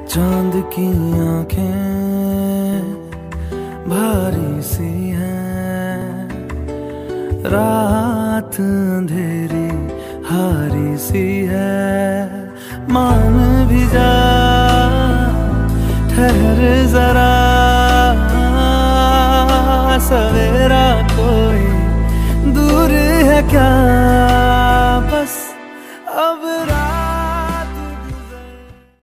चांद की आंखें भारी सी हैं, रात अंधेरी हारी सी है। मान भी जा